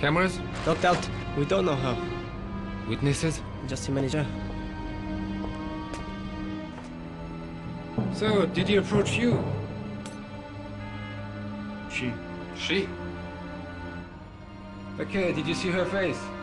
Cameras? Locked out. We don't know her. Witnesses? Just the manager. So, did he approach you? She. She? Okay, did you see her face?